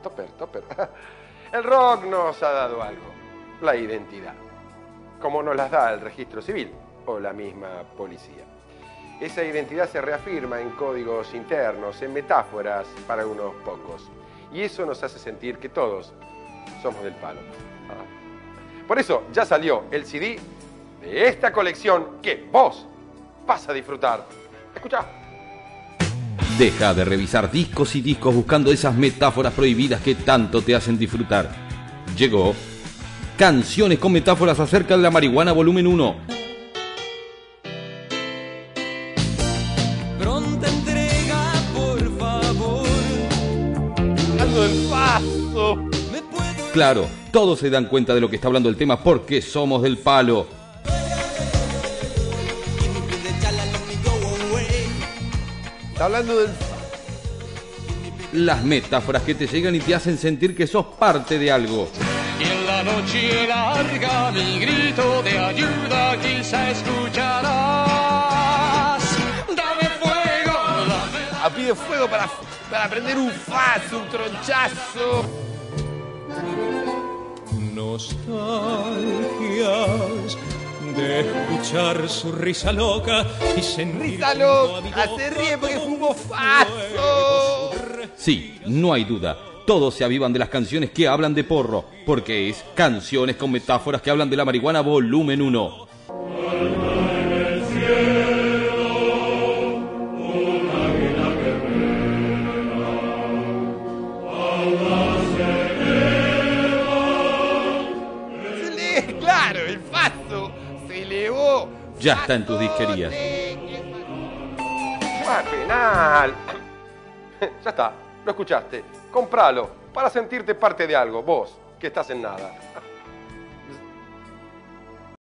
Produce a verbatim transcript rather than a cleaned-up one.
topper, topper. El rock nos ha dado algo, la identidad, como nos las da el registro civil o la misma policía. Esa identidad se reafirma en códigos internos, en metáforas para unos pocos. Y eso nos hace sentir que todos somos del palo. Ah. Por eso ya salió el C D de esta colección que vos vas a disfrutar. Escuchá. Deja de revisar discos y discos buscando esas metáforas prohibidas que tanto te hacen disfrutar. Llegó Canciones con metáforas acerca de la marihuana volumen uno. Pronta entrega, por favor. Hablando del paso. Claro, todos se dan cuenta de lo que está hablando el tema porque somos del palo. Está hablando del... Las metáforas que te llegan y te hacen sentir que sos parte de algo. Y en la noche larga mi grito de ayuda quizá escucharás. Dame fuego, dame... A pide fuego para, para prender un faso, un tronchazo. Nostalgias de escuchar su risa loca y sentir... ¡Risa loca! ¡Se ríe porque fumó faso! Sí, no hay duda. Todos se avivan de las canciones que hablan de porro, porque es Canciones con metáforas que hablan de la marihuana volumen uno. Se lee, claro, el faso se elevó. Ya está en tus disquerías. ¡Ah, penal! Ya está, lo escuchaste. Compralo para sentirte parte de algo, vos, que estás en nada.